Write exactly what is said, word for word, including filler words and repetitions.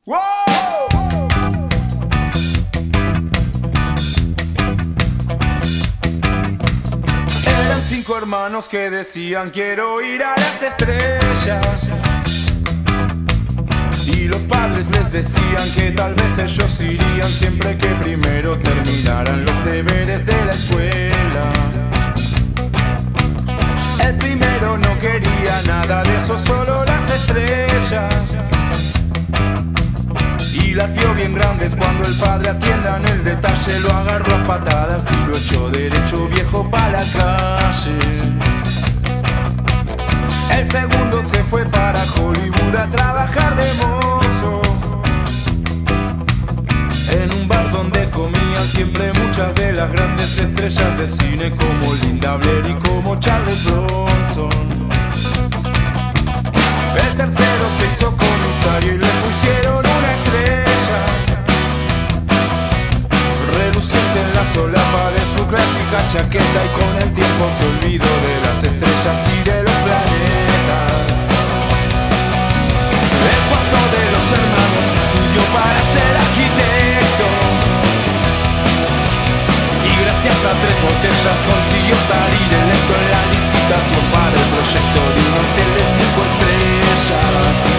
¡Wow! Eran cinco hermanos que decían quiero ir a las estrellas, y los padres les decían que tal vez ellos irían siempre que primero terminaran los deberes de la escuela. El primero no quería nada de eso, solo las estrellas, y las vio bien grandes cuando el padre, atienda en el detalle, lo agarró a patadas y lo echó derecho viejo pa' la calle. El segundo se fue para Hollywood a trabajar de mozo, en un bar donde comían siempre muchas de las grandes estrellas de cine, como Linda Blair y como Charles Bronson. El tercero se hizo comisario y le pusieron una estrella reluciente en la solapa de su clásica chaqueta, y con el tiempo se olvidó de las estrellas y de los planetas. El cuarto de los hermanos estudió para ser arquitecto, y gracias a tres botellas consiguió salir electo en la licitación para el proyecto de un hotel de cinco estrellas.